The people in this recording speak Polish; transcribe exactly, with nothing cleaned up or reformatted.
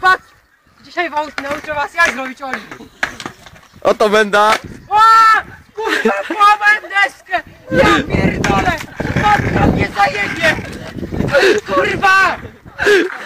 chłopak! Dzisiaj wam nauczę was jak zrobić oli. Oto będa. O! Kurwa, połamałem deskę! Ja pierdolę! Matka mnie zajedzie! Kurwa!